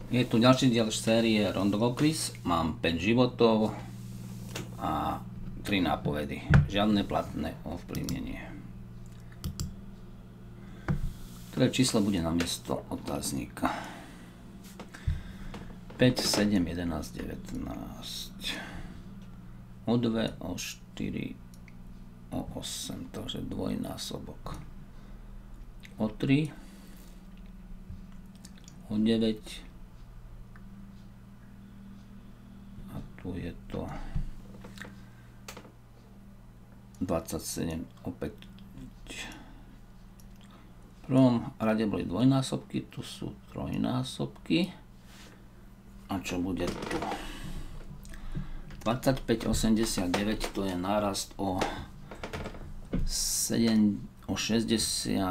Je tu ďalší diel série Rondovo Quiz. Mám 5 životov a 3 nápovedy. Žiadne platné ovplyvnenie. Ktoré číslo bude namiesto otáznika? 5, 7, 11, 19. O 2, o 4, o 8. Takže dvojnásobok. O 3, o 9. A tu je to 27, opäť. V prvom rade boli dvojnásobky, tu sú trojnásobky. A čo bude tu? 25, 89, to je nárast o 64.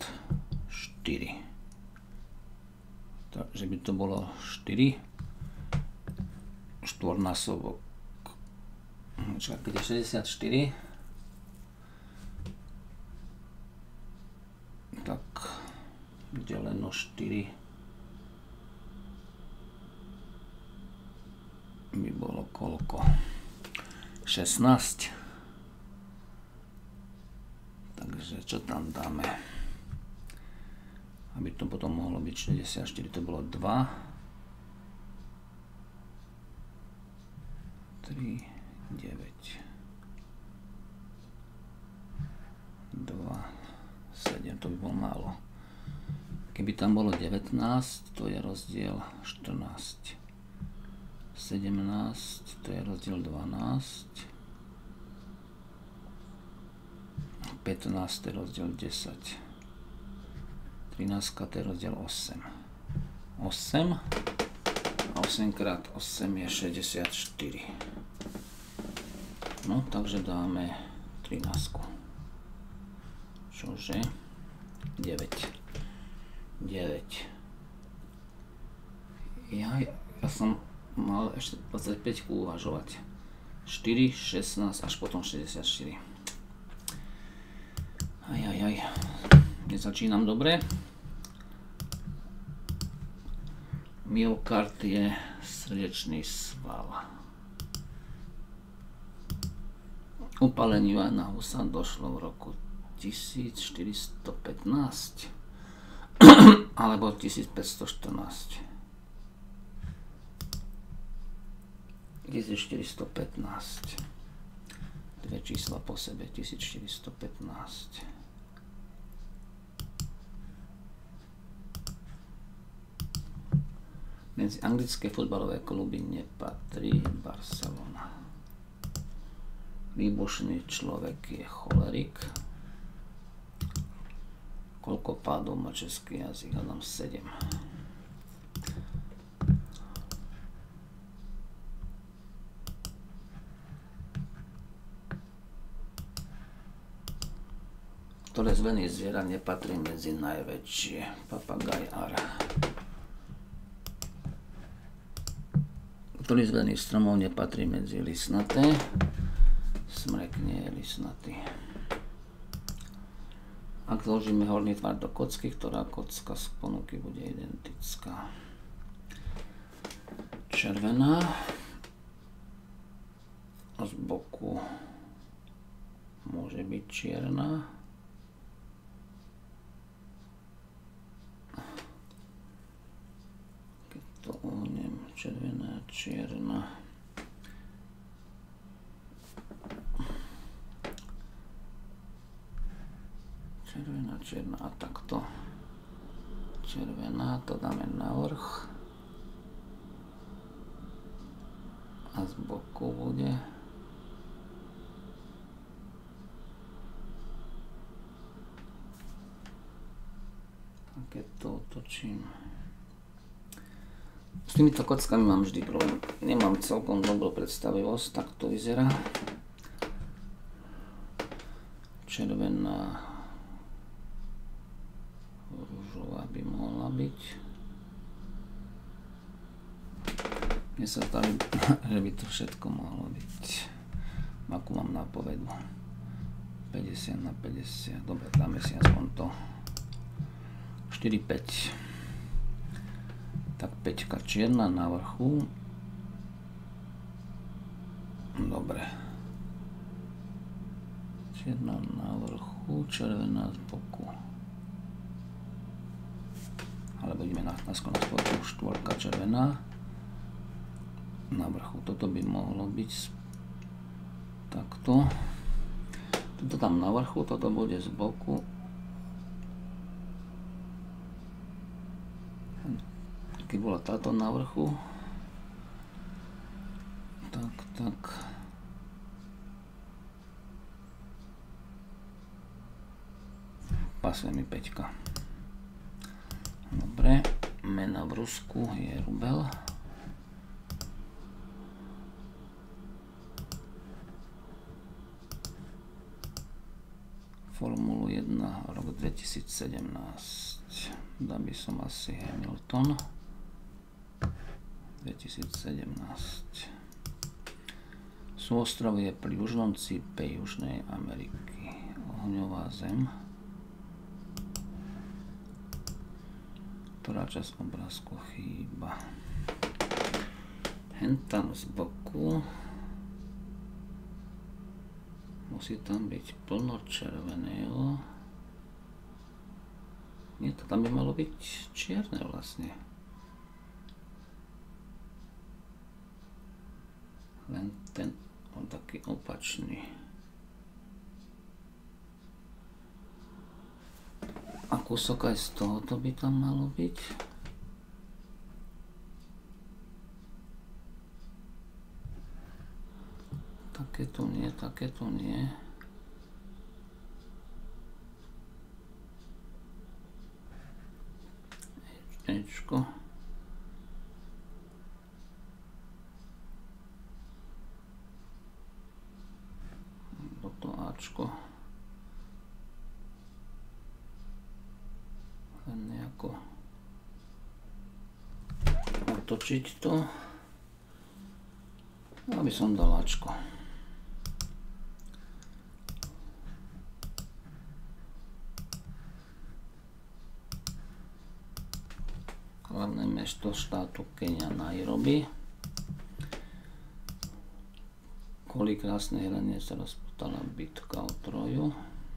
Takže by to bolo 4. Štvornásobok. Keď je 64, tak deleno 4 by bolo koľko? 16. Takže čo tam dáme? Aby to potom mohlo byť 64, to bolo 2, 3, 9, 2, 7, to by bolo málo. Keby tam bolo 19, to je rozdiel 14. 17, to je rozdiel 12. 15, to je rozdiel 10. 13, to je rozdiel 8. 8 a 8 krát 8 je 64. No, takže dáme 13. Čože? 9. 9. Ja som mal ešte 25 uvažovať. 4, 16 až potom 64. Nezačínam dobre. Myokard je srdečný sval. Upáleniu Jána Husa došlo v roku 1415 alebo 1514. 1415. Dve čísla po sebe. 1415. Medzi anglické futbalové kluby nepatrí Barcelona. Výbušný človek je cholerik. Koľko pádov má český jazyk? Hádam 7. Ktoré z vených zvierat nepatrí medzi najväčšie? Papagaj ar. Ktorý z vených stromov nepatrí medzi listnaté? Smrek nie je listnatý. Ak zložíme horný tvar do kocky, ktorá kocka z ponuky bude identická? Červená. A z boku môže byť čierna. Keď to uhnem, červená, čierna. Červená, čierna a takto. Červená, to dáme na vrch. A z boku bude. A keď to otočím. S týmito kockami mám vždy problém. Nemám celkom dobrú predstavivosť, tak to vyzerá. Červená. Ružová by mohla byť. Mne sa zdá, že by to všetko mohlo byť. Akú mám nápovedu? 50 na 50. Dobre, dáme si aspoň to. 4, 5. Tak 5 čierna na vrchu. Dobre. Čierna na vrchu, červená z boku. Alebo ideme na spodku, štvorka červená na vrchu. Toto by mohlo byť takto. Toto tam na vrchu, toto bude z boku. Keď bola táto na vrchu, tak. Pasuje mi 5. Dobre, mena v Rusku je rubel. Formulu 1, rok 2017. Dal by som asi Hamilton. 2017. Súostrovie pri južnom cípe Južnej Ameriky. Ohňová zem. Ktorá časť obrázku chýba? Hentam z boku. Musí tam byť plno červeného. Nie, to tam by malo byť čierne vlastne. Len ten, on taký opačný. A kúsok aj z tohoto by tam malo byť. Takéto nie, takéto nie. Ečko. Toto Ačko. Nejako otočiť to, aby som dal Ačko. Hlavné mesto štátu Kenia Nairobi. Kvôli krásnej hrane sa rozputala bitka o Troju.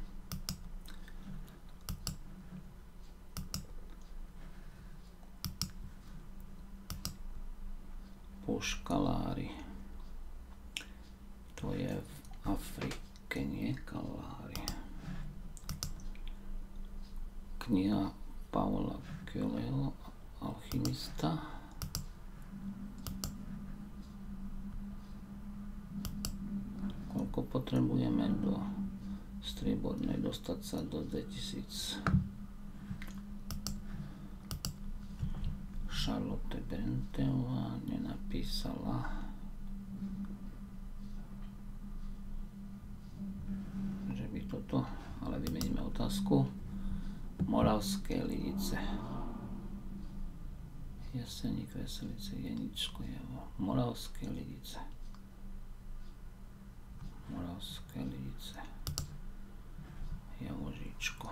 Kalahari. To je v Afrike, nie Kalahari. Kniha Paula Coelho, Alchymista. Koľko potrebujeme do striebornej dostať sa do 2000? Charlotte Brenteová nenapísala. Že by toto, ale vymeníme otázku. Moravské Lidice. Jeseník, Veselice, Jeničko, Javo. Moravské Lidice. Moravské Lidice. Javoříčko.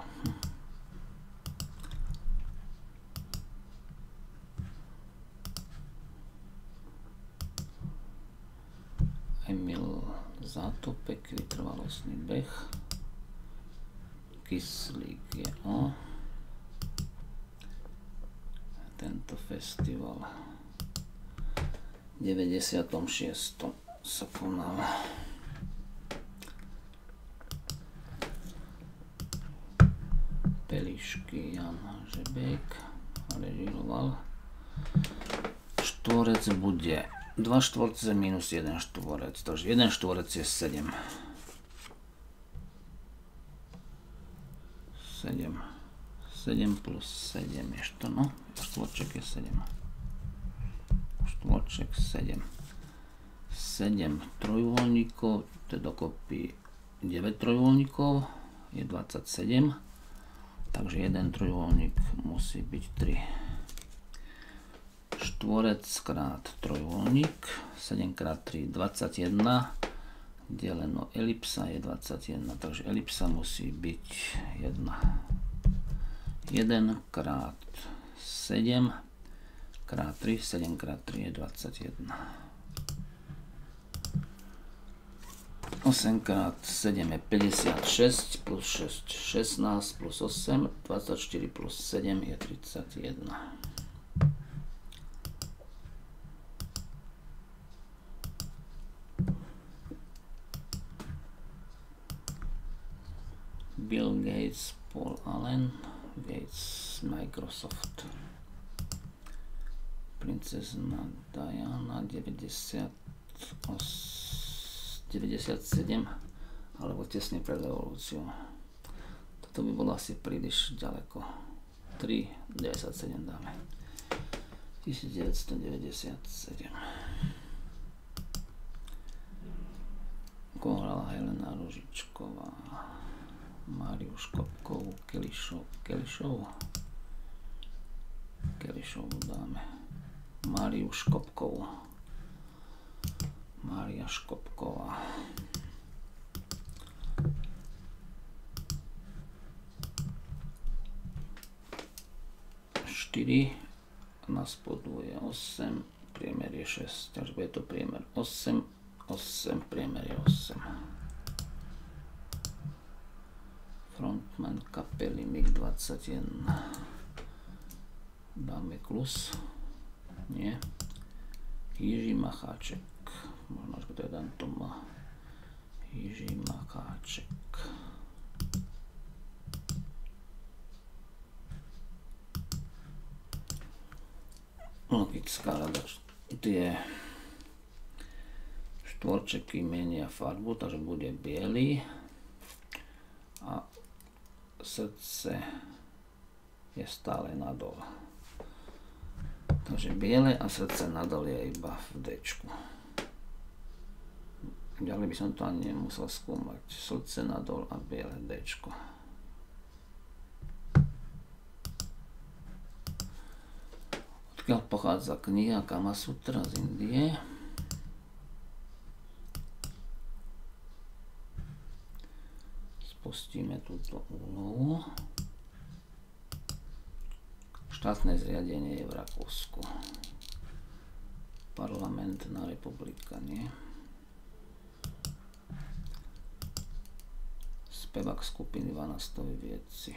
Emil Zátopek, vytrvalostný beh. Kyslík je O. Tento festival v 96. sa konal. Pelišky Jan Žebek režiroval. Štvorec bude 2 štvorce minus 1 štvorec, takže 1 štvorec je 7. 7 plus 7 je to, no, štvorček je 7. Štvorček 7. 7 trojuholníkov, to je dokopy 9 trojuholníkov, je 27. Takže jeden trojuholník musí byť 3. Štvorec krát trojuholník, 7 krát 3, 21, deleno elipsa je 21, takže elipsa musí byť 1. 1 krát 7 krát 3, 7 krát 3 je 21. 8 krát 7 je 56, plus 6, 16, plus 8, 24 plus 7 je 31. Bill Gates, Paul Allen, Gates, Microsoft. Princezna Diana 97 alebo tesne pred revolúciou. Toto by bolo asi príliš ďaleko. 3,97 dáme. 1997. Koho hrala Helena Ružičková, Mariuš Kopkovú, Kelišovu dáme. Mariuš Kopkovú. Mária Škopková. Na spodu je 8, priemer je 6, takže bude to priemer 8, 8, priemer je 8. Frontman kapely MiG-21. Dáme Klus. Nie. Jiří Macháček. Možno, že to je Dantoma. Jiří Macháček. Logická rada. Tie štvorčeky menia farbu, takže bude biely. A srdce je stále nadol. Takže biele a srdce nadol je iba v D-čku. Ďalej by som to ani nemusel skúmať. Srdce nadol a biele D-čko. Odkiaľ pochádza kniha Kama Sutra z Indie. Spustíme túto úlohu. Štátne zriadenie je v Rakúsku. Parlamentná republika, nie? Spevák skupiny Vanastovi Viedci.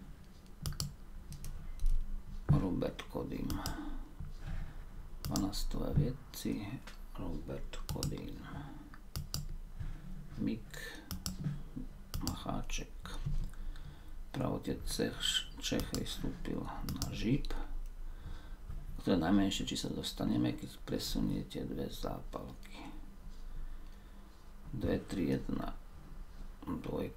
Robert Kodin. Vanastové Viedci. Robert Kodin. Mik Macháček. Pravotec Čech vystúpil na žip. To je najmenšie, či sa dostaneme, keď presuniete dve zápalky. 2, 3, 1, 2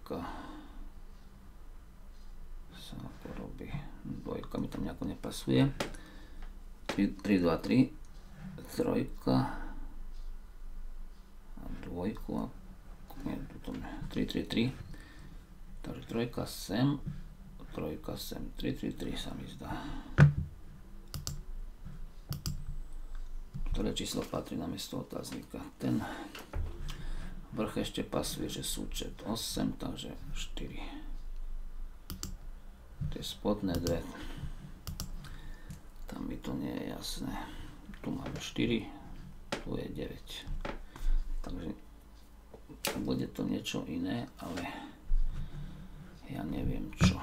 sa porobí. 2 mi tam nejako nepasuje. 3, 2, 3, 3 a 2 a nie, tuto 3, 3, 3. Takže 3 sem, 3 sem, 3, 3, 3 sa mi zdá. Ktoré číslo patrí na miesto otáznika? Ten vrch ešte pasuje, že súčet 8, takže 4. Tie spodné dve, tam mi to nie je jasné. Tu máme 4, tu je 9. Takže bude to niečo iné, ale ja neviem čo.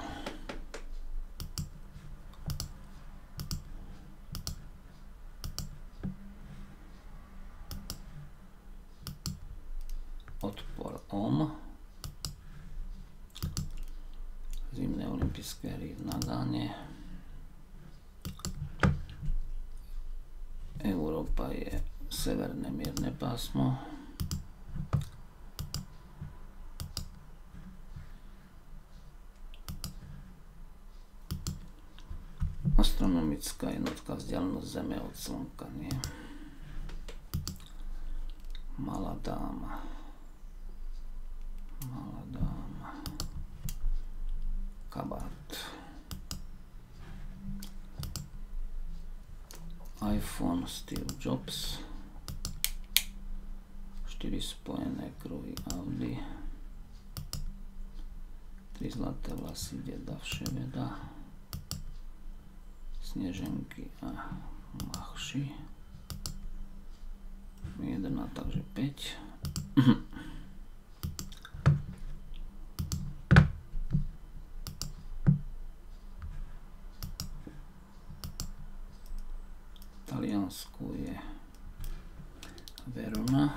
Odpor Ohm. Zimné olympijské hry v Nagáne. Európa je severné mierne pásmo. Astronomická jednotka vzdialenosť Zeme od Slnka, nie? Malá dáma. Malá dáma. Kabát. iPhone Steve Jobs. 4 spojené kruhy Audi. 3 zlaté vlasy deda Vševeda. Sneženky a Machši. 1, takže 5. V Taliansku je Verona.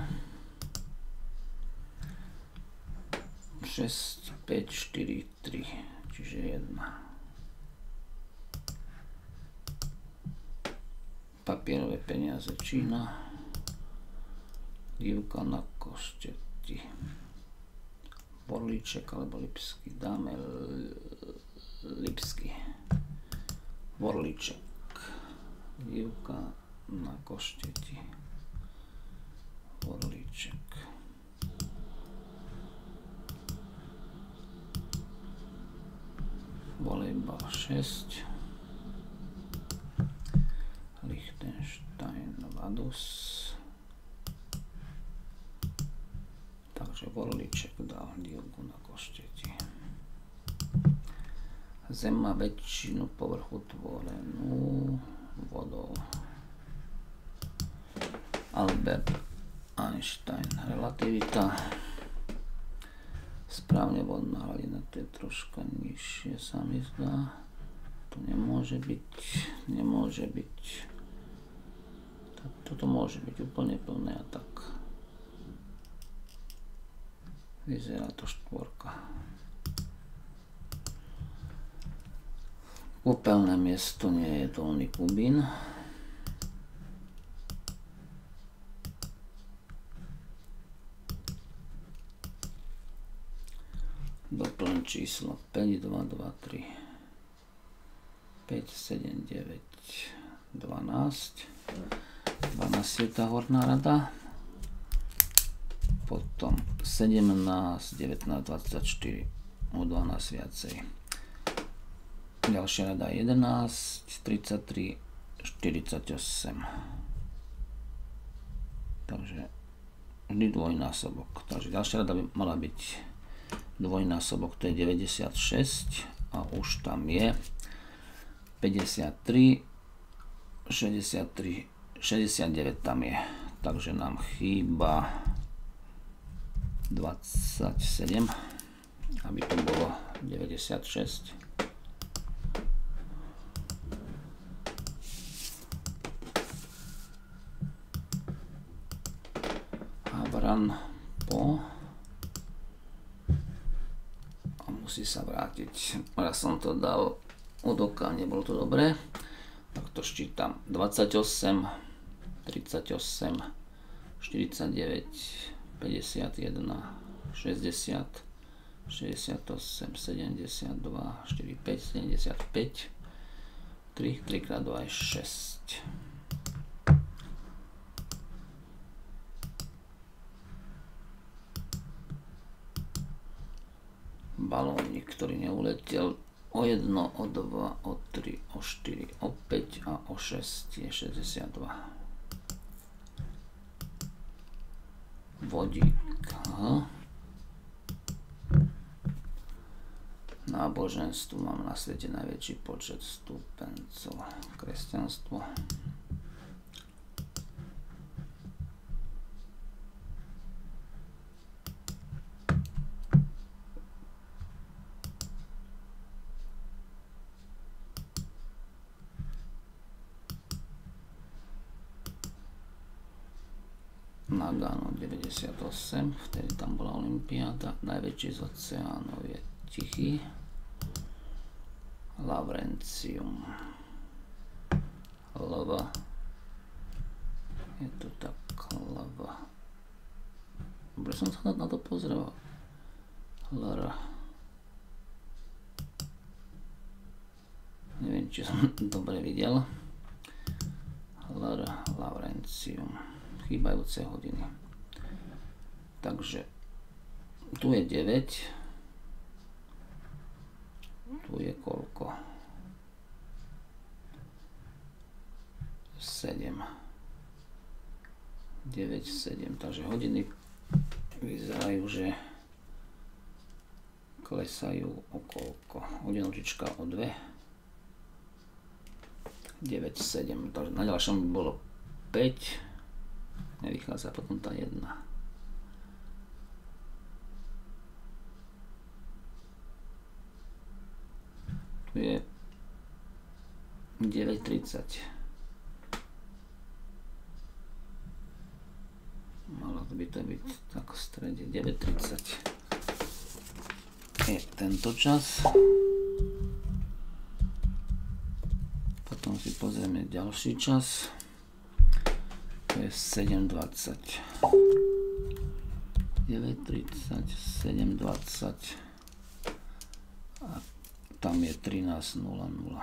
6, 5, 4, 3, čiže 1. Papierové peniaze Čína. Dívka na košteti. Borlíček alebo Lipský. Dáme Lipský. Borlíček. Dívka na košteti. Borlíček. Volejbal 6. Liechtenstein Vaduz. Takže Vorlíček dal dielku na košteti. Zem má väčšinu povrchu tvorenú vodou. Albert Einstein. Relativita. Správne vodná hladina, to je troška nižšie, sa mi zdá. To nemôže byť, nemôže byť. Toto môže byť úplne plné a tak. Vyzerá to 4. Popelné miesto nie je Dolný Kubín. Doplň číslo 5, 2, 2, 3, 5, 7, 9, 12. 12 je tá horná rada. Potom 17, 19, 24, o 12 viacej. Ďalšia rada 11, 33, 48. Takže vždy dvojnásobok. Takže ďalšia rada by mala byť dvojnásobok, to je 96 a už tam je 53, 63, 69 tam je. Takže nám chýba 27, aby to bolo 96. Havran po a musí sa vrátiť. Ja som to dal od oka, nebolo to dobré. Tak to ščítam 28, 38, 49, 51, 60, 68, 72, 4, 5, 75, 3, 3x2 je 6. Balónik, ktorý neuletel o 1, o 2, o 3, o 4, o 5 a o 6 je 62. Vodík. Aha. Náboženstvo, mám na svete najväčší počet stúpencov. Kresťanstvo. Nagano 98, vtedy tam bola olympiáda. Najväčší z oceánov je Tichý. Lavrencium. Lava. Je to tak lava. Dobre som sa na to pozrel. Lara. Neviem, či som dobre videl. Lara, Lavrencium. Chýbajúce hodiny. Takže tu je 9. Tu je koľko? 7. 9, 7. Takže hodiny vyzerajú, že klesajú o koľko? Hodinočička o 2. 9, 7. Takže na ďalšom by bolo 5. Nevychádza potom tá 1. Tu je 9,30. Malo by to byť tak v strede. 9,30 je tento čas. Potom si pozrieme ďalší čas. To je 7,20. 9,30, 7,20 a tam je 13,00.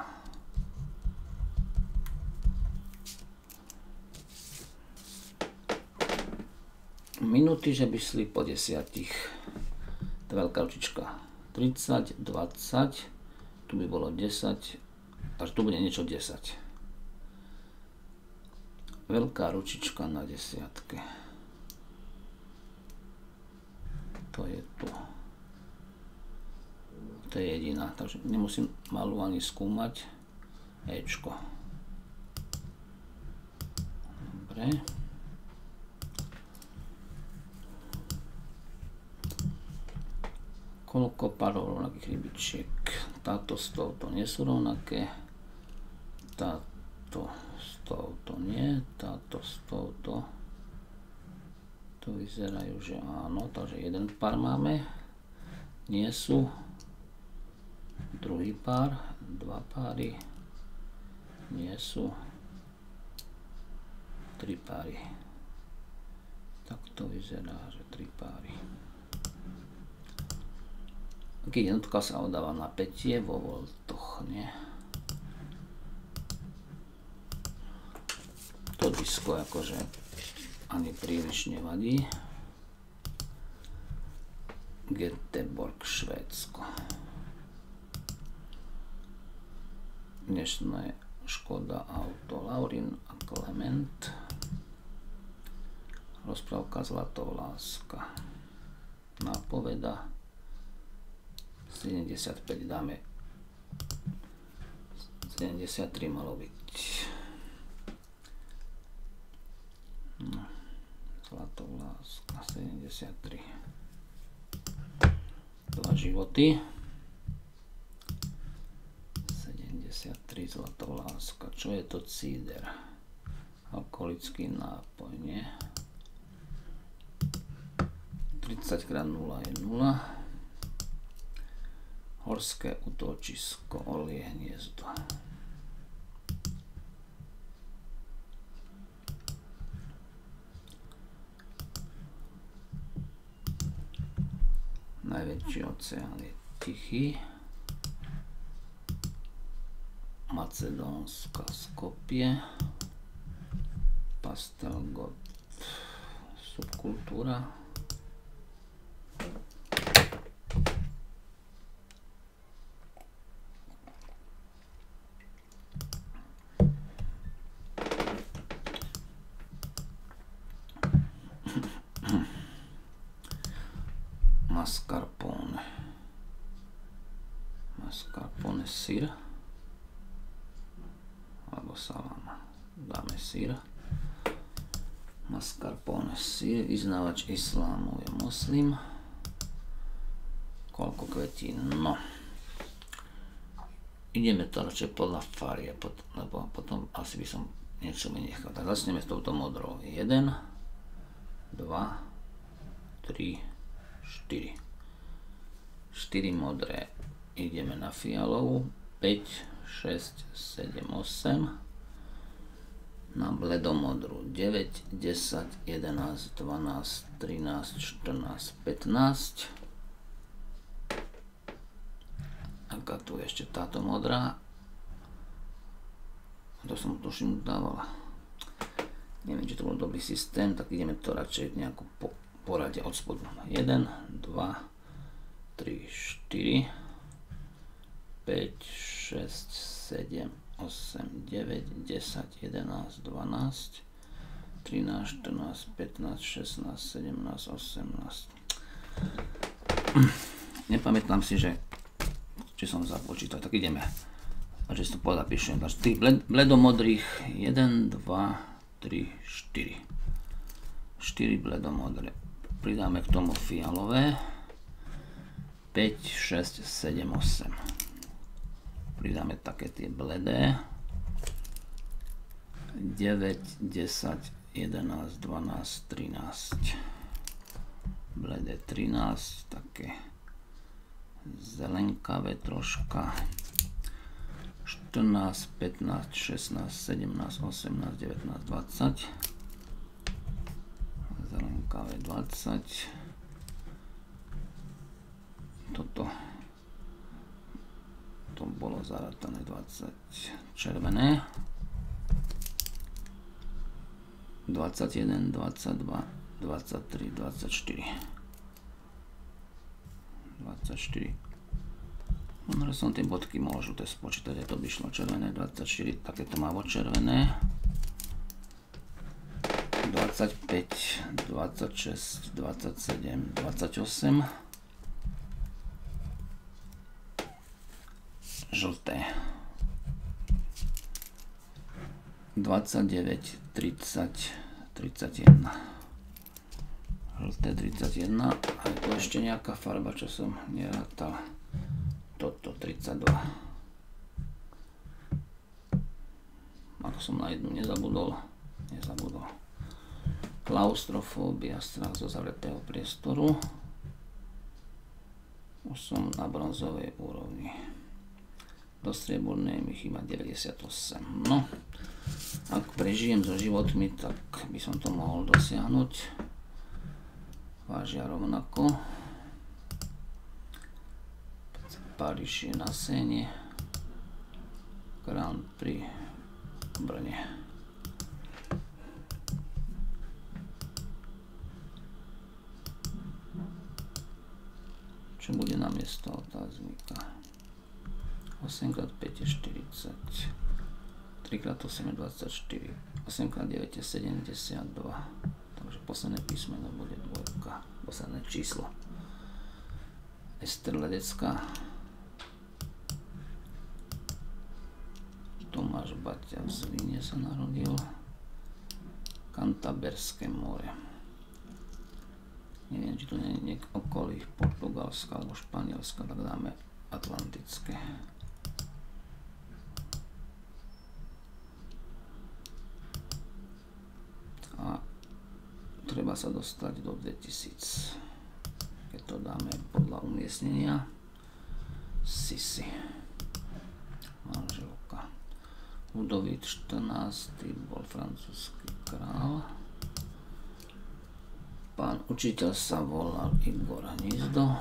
Minúty, že by šli po 10. To je veľká ručička. 30, 20, tu by bolo 10, až tu bude niečo 10. Veľká ručička na 10. To je tu. To je jediná, takže nemusím malú ani skúmať. Ečko. Dobre. Koľko párov rovnakých rybičiek? Táto s touto nie sú rovnaké. Táto s touto nie. Táto s touto. To vyzerajú, že áno. Takže jeden pár máme. Nie sú. Druhý pár. Dva páry. Nie sú. 3 páry. Tak to vyzerá, že 3 páry. Keď jednotka sa oddáva na pätie vo voltoch, nie? To disko akože ani príliš nevadí. Göteborg, Švédsko. Dnešné Škoda Auto, Laurin a Klement. Rozprávka Zlatovláska. Nápoveda 75 dáme. 73 malo byť. No, Zlatovláska 73. 2 životy. 73 Zlatovláska. Čo je to cider? Alkoholický nápoj, nie? 30 x 0 je 0. Horské útočisko, Orlie hniezdo. Najväčší oceán je Tichý. Macedónska Skopje. Pastelgot subkultúra. Mascarpone. Mascarpone syr. Alebo salama. Dáme syr. Mascarpone syr. Vyznávač islámu je moslim. Koľko kvetín? No. Ideme to radšej podľa farie, lebo potom asi by som niečo mi nechal. Tak začneme s touto modrou. 1, 2, 3, 4 modré, ideme na fialovú, 5, 6, 7, 8, na bledomodrú 9, 10, 11, 12, 13, 14, 15. Aká tu je ešte táto modrá? To som tuším dávala. Neviem, či to bol dobrý systém, tak ideme to radšej nejakú poradie od spodu. 1, 2, 3, 4, 5, 6, 7, 8, 9, 10, 11, 12, 13, 14, 15, 16, 17, 18. Nepamätám si, že či som započítal, tak ideme. Takže si to podapíšem. Tých bledomodrých 1, 2, 3, 4. 4 bledomodré. Pridáme k tomu fialové. 5, 6, 7, 8. Pridáme také tie bledé. 9, 10, 11, 12, 13. Bledé 13, také zelenkavé troška. 14, 15, 16, 17, 18, 19, 20. Zelenkavé 20. Toto to bolo zarátané 20. Červené 21, 22, 23, 24. 24. No, som tie bodky mohol žlté spočítať, aj to by šlo. Červené 24, takéto mávo červené. 25, 26, 27, 28. Žlté. 29, 30, 31. Žlté 31. A je tu ešte nejaká farba, čo som nerátal. Toto 32. Ako som na jednu nezabudol. Klaustrofóbia, strach zo zavretého priestoru. Už som na bronzovej úrovni. Do striebornej mi chýba 98. No, ak prežijem so životmi, tak by som to mohol dosiahnuť. Vážia rovnako. Paríž je na Séne. Grand Prix v Brne. Čo bude na miesto otáznika? 8x5 je 40. 3x8 je 24. 8x9 je 72. Takže posledné písmeno bude dvojka. Posledné číslo. Ester Ledecká. Tomáš Baťa v Zlíne sa narodil. Cantaberské more. Neviem, či to nie je okolí Portugalska alebo Španielska, tak dáme Atlantické. A treba sa dostať do 2000. Keď to dáme podľa umiestnenia. Sisi. Manželka. Ludovít 14. bol francúzsky král. Pán učiteľ sa volal Igor Hnízdo.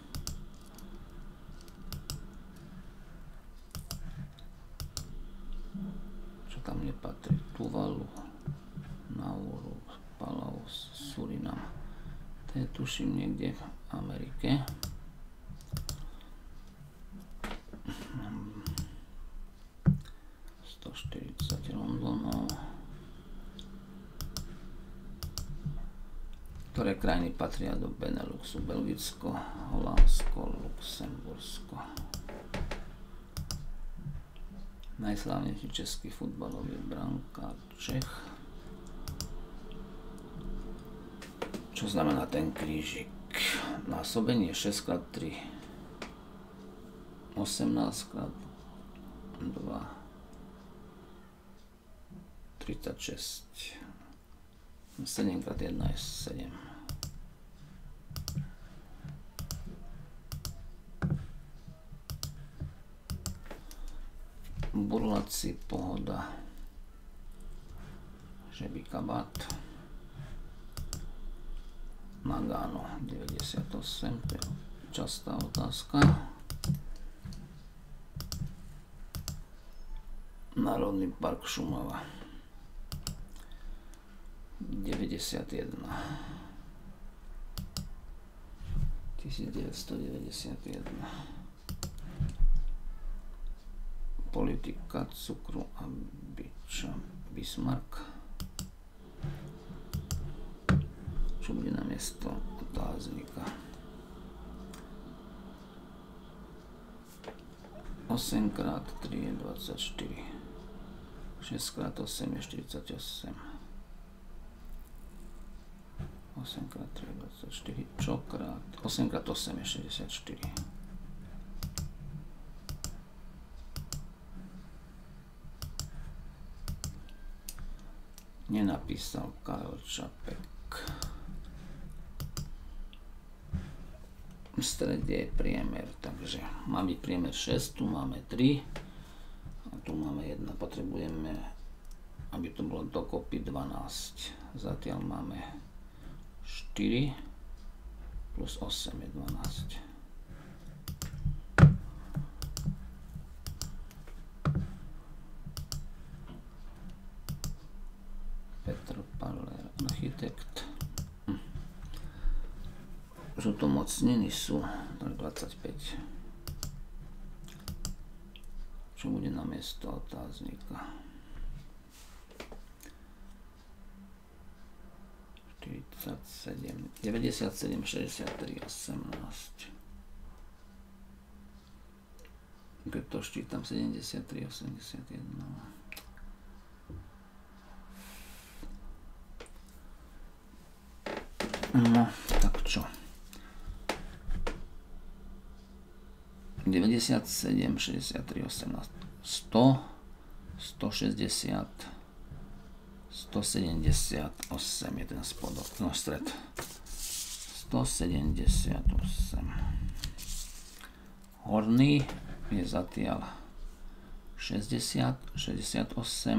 Čo tam nepatrí? Tuvalu, Nauru, Palau, Surinam. To je tuším niekde v Amerike. Londonov. Ktoré krajiny patria do Beneluxu? Belgicko, Holandsko, Luxembursko. Najslávnejší český futbalový brankár Čech. Čo znamená ten krížik? Násobenie 6x3. 18x2. 36. 7x1 je 7. Burlaci, Pohoda, Žeby, Kabát. Nagano 98, to je častá otázka. Národný park Šumava 91. 1991. Politika cukru a biča. Bismarck. Čo bude na miesto otáznika? 8x3 je 24. 6x8 je 48. 8x3 je 24. Čokrát 8x8 je 64. Nenapísal Karel Čapek. V strede je priemer, takže má byť priemer 6, tu máme 3 a tu máme 1. Potrebujeme, aby to bolo dokopy 12. Zatiaľ máme 4 plus 8 je 12. Petr Paller, architekt. Sú to mocniny, sú 25. Čo bude na miesto otáznika? 47, 97, 63, 18. Keď to ščítam, 73, 81. No, tak čo? 97, 63, 18, 100, 160, 178 je ten spodok, no stred. 178. Horný je zatiaľ 60, 68,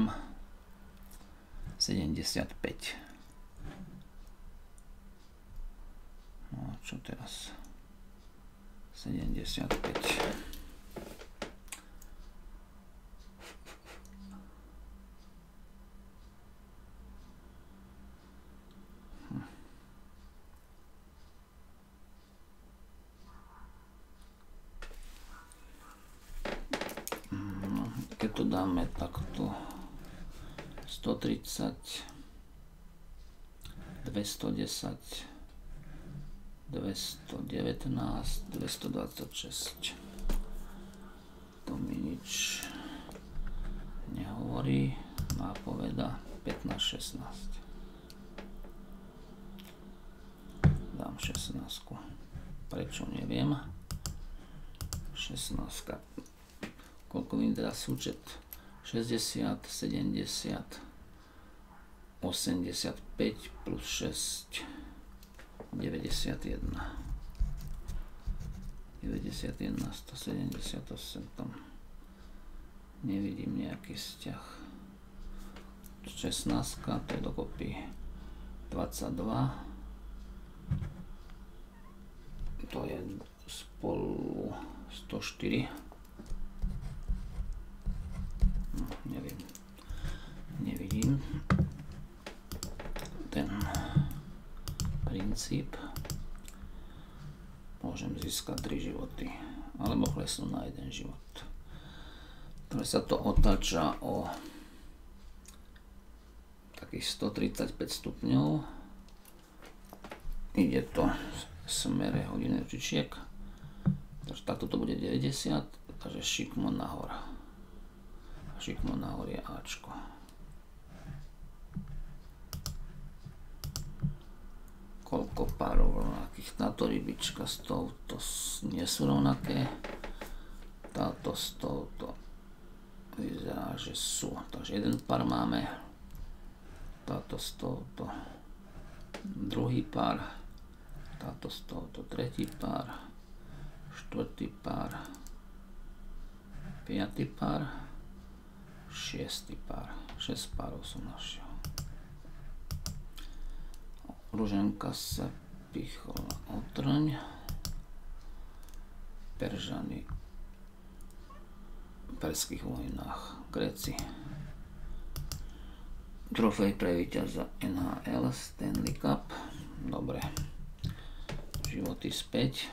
75. No a čo teraz? 75. No, keď to dáme takto 130, 210, 219, 226. To mi nič nehovorí. Nápoveda 15, 16. Dám 16. Prečo neviem. 16. Koľko mi dá súčet? 60, 70, 85 plus 6. 91, 178, tam nevidím nejaký vzťah. 16, to je dokopy 22, to je spolu 104, no, nevidím ten princíp. Môžem získať 3 životy alebo klesnúť na 1 život. Takže sa to otáča o takých 135 stupňov. Ide to v smere hodiny ručičiek. Takže takto to bude 90, takže šikmo nahor. Šikmo nahor je Ačko. Koľko párov rovnakých. Táto rybička s touto nie sú rovnaké. Táto s touto vyzerá, že sú. Takže jeden pár máme. Táto s touto druhý pár. Táto s touto tretí pár. Štvrtý pár. Piatý pár. Šiestý pár. 6 párov som našiel. Ruženka sa pichla o trň. Peržany v perských vojnách. Gréci. Trofej pre víťaza NHL Stanley Cup. Dobre. Životy späť.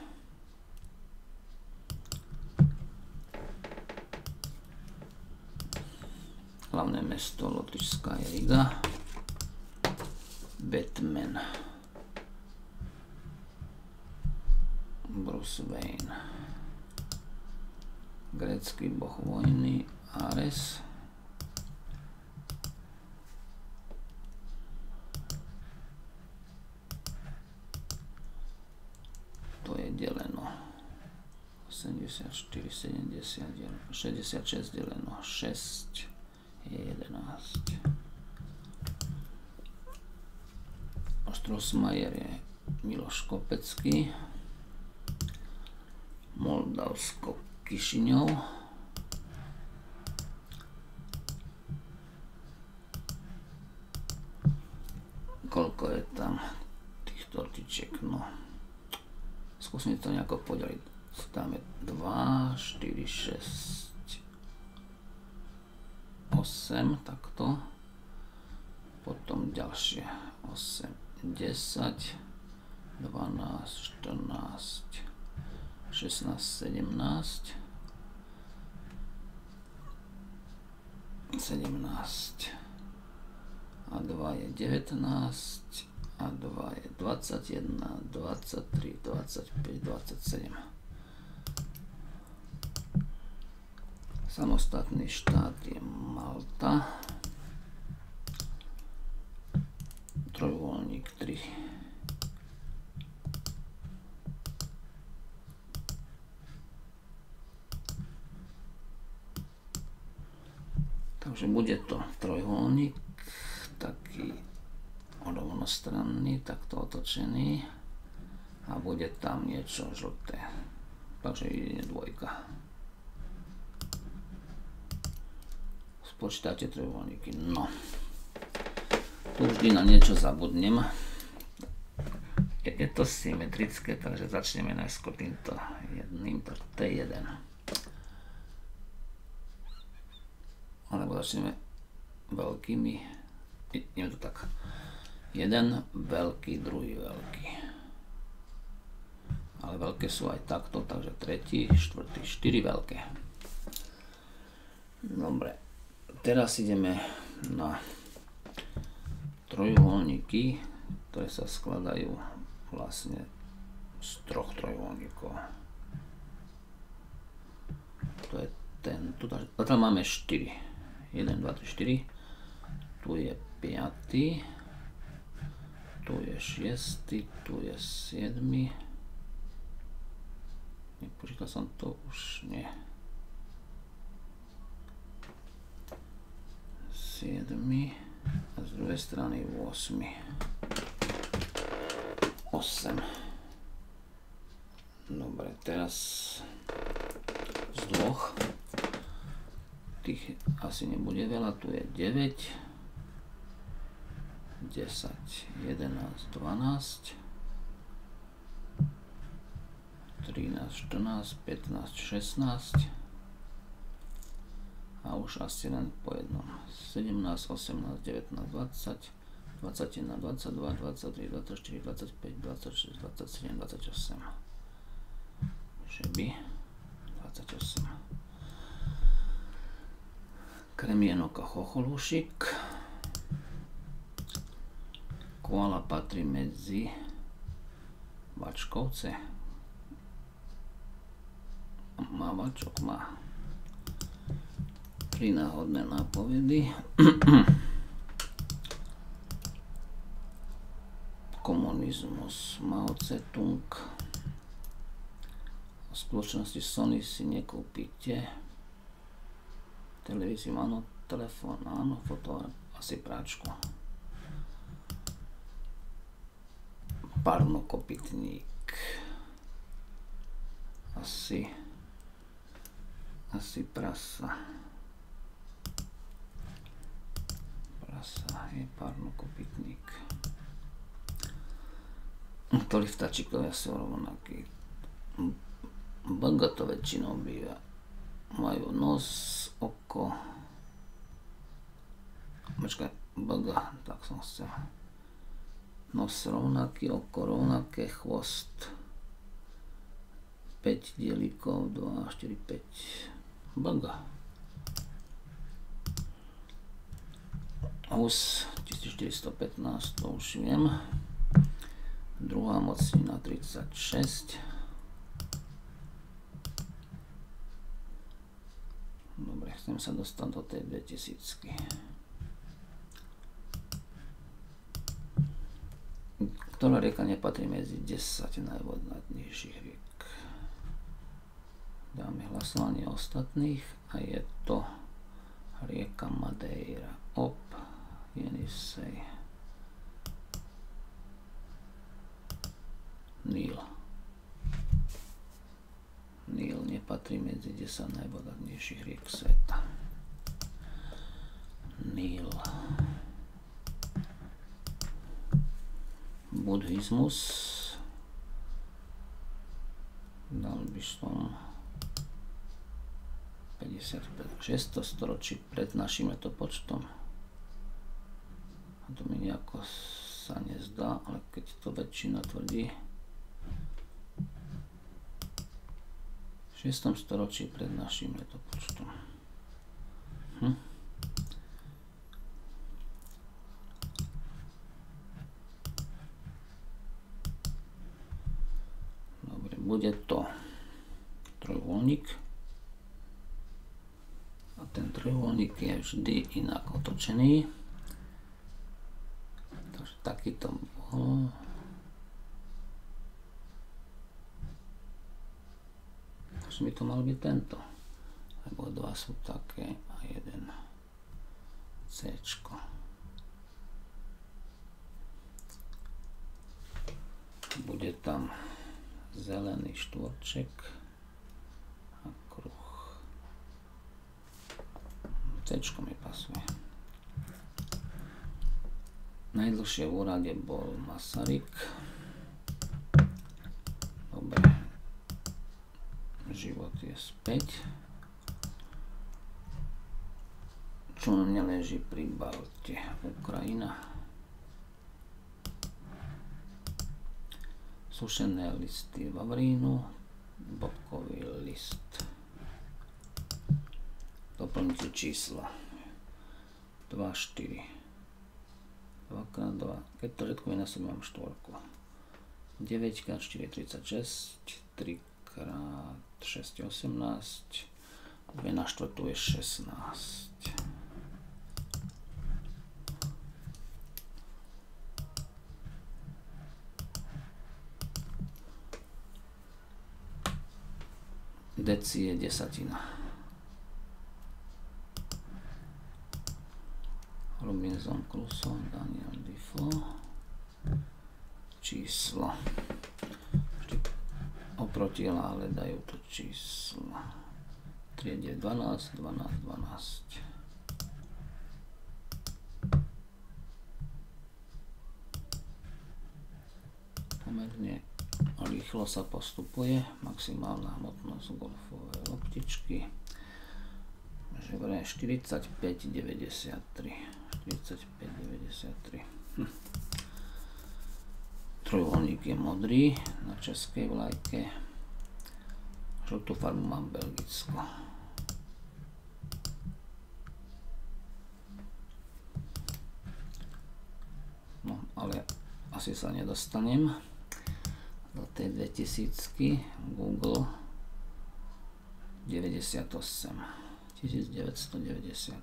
Hlavné mesto Lotyšská je Riga. Batman. Bruce Wayne. Grécky boh vojny Ares. To je deleno 84, 70, 66 deleno 6 je 11. Strossmayer je Miloš Kopecký. Moldavsko Kišiňov. Koľko je tam tých tortičiek? No, skúsim to nejako podeliť. Tam je 2, 4, 6, 8, takto. Potom ďalšie 8, 10, 12, 14, 16, 17, 17 a 2 je 19 a 2 je 21, 23, 25, 27. Samostatný štát je Malta. Trojuholník 3. Takže bude to trojuholník, taký rovnostranný, takto otočený a bude tam niečo žlté. Takže ide dvojka. Spočítate trojuholníky. No. Tu vždy na niečo zabudnem. Je to symetrické, takže začneme najskôr týmto jedným, to je 1. Alebo začneme veľkými, ideme to tak. Jeden veľký, druhý veľký. Ale veľké sú aj takto, takže tretí, štvrtý, 4 veľké. Dobre, teraz ideme na trojuholníky, ktoré sa skladajú vlastne z 3 trojuholníkov. To je ten, tu tam máme 4. 1, 2, 3, 4. Tu je 5. Tu je 6. Tu je 7. Nepočítal som to už, nie. 7. A z druhej strany 8. 8. Dobre, teraz z 2. Tých asi nebude veľa, tu je 9, 10, 11, 12, 13, 14, 15, 16 a už asi len po jednom. 17, 18, 19, 20, 21, 22, 23, 24, 25, 26, 27, 28. Že by 28. Kremienok a chocholúšik. Koala patrí medzi vačkovce. Má vačok, má 3 náhodné nápovedy. Komunizmus, Mao Tse-tung. V spoločnosti Sony si nekúpite. Televíziu áno, telefón áno, fotoár, asi práčku. Parnokopytník. Asi prasa. Prasa je parnokopytník. Ktorí vtáčikovia sú rovnakí. Baga to väčšinou býva. Majú nos, oko. Počkaj, baga, tak som chcel. Nos rovnaký, oko rovnaké, chvost 5 dielikov, 2, 4, 5. Baga. Hus 1415, to už viem. Druhá mocnina 36. Chcem sa dostať do tej 2000. Ktorá rieka nepatrí medzi 10 najvodnatejších riek? Dáme hlasovanie ostatných a je to rieka Madeira. Jenisej. Níl. Níl nepatrí medzi 10 najbohatnejších riek sveta. Níl. Buddhizmus. Dal by som 600 storočí pred našim letopočtom. A to mi nejako sa nezdá, ale keď to väčšina tvrdí, v 6. storočí pred našim letopočtom. Dobre, bude to trojuholník. A ten trojuholník je vždy inak otočený. Takže takýto bol. By to mal byť tento, lebo dva sú také a jeden C-čko. Bude tam zelený štvorček a kruh. C-čko mi pasuje. Najdlhšie v úrade bol Masaryk. Dobre. Život je späť. Čo na mne leží pri Balte? Ukrajina. Sušené listy vavrínu. Bobkový list. Doplňte čísla. 2, 4. 2x2. Keď to všetko vynásobím, mám štvorku. 9x4 36. 3 krát 6 18, 2 na štvrtú je 16. Deci je desatina. Robinson Crusoe, Daniel Defoe. Číslo. Oproti lále dajú to číslo 3, 9, 12, 12, 12. Pomerne rýchlo sa postupuje. Maximálna hmotnosť golfovej loptičky. Že vraj 45,93. 45,93. Trojuholník je modrý na českej vlajke. Žltú farbu mám Belgicko. No, ale asi sa nedostanem do tej 2000-ky. Google 98. 1998.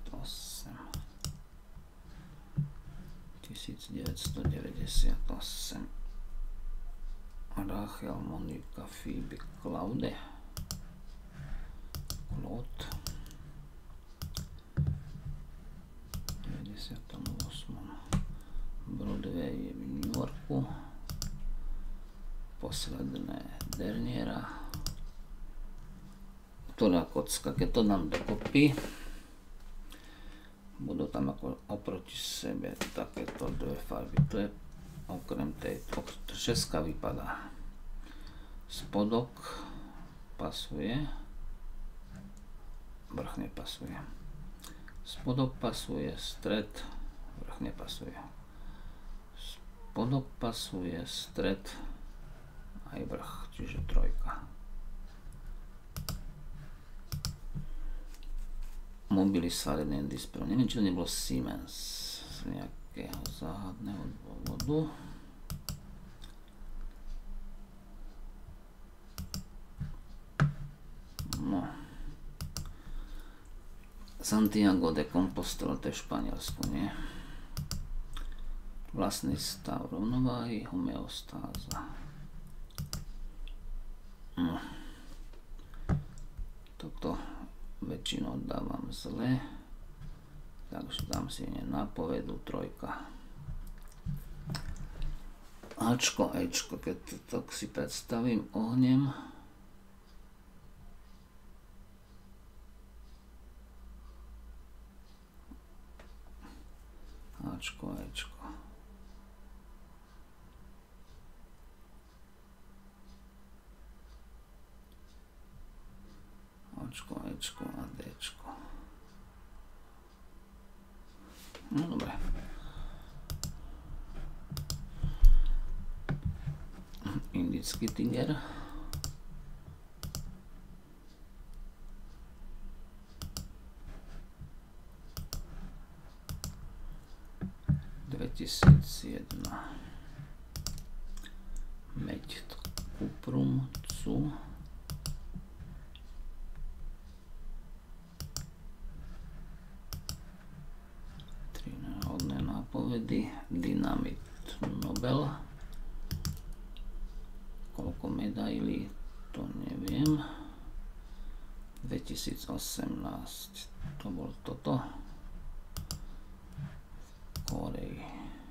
1998. Rachel, Monika, Phoebe, Claude. Claude. 98. Broadway je v New Yorku. Posledné Derniera. Ktorá kocka, keď to dám dokopy, budú tam ako oproti sebe takéto dve farby. To je okrem tej šeska vypadá. Spodok pasuje, vrch nepasuje. Spodok pasuje, stred, vrch nepasuje. Spodok pasuje, stred, aj vrch, čiže trojka. Mobily s farebným displejom. Neviem, či to nebolo Siemens z nejakého záhadného dôvodu. No. Santiago de Compostela, to je v Španielsku, nie? Vlastný stav rovnováhy, homeostáza. Toto väčšinou dávam zle, takže dám si nápovedu 3. Ačko, Ečko, keď to tak si predstavím, ohnem. Ačko, Ečko. Ačko, Ečko a Dčko. No dobre. Indický tiger. Meď kuprum, cu. Tri náhodné nápovedy. Dynamit Nobel. Koľko medailí, to neviem. 2018 to bol toto. Koreji.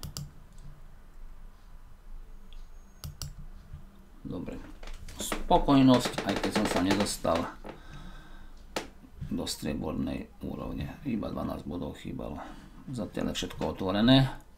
Dobre. Spokojnosť, aj keď som sa nedostal do striebornej úrovne. Iba 12 bodov chýbalo. Zatiaľ je všetko otvorené.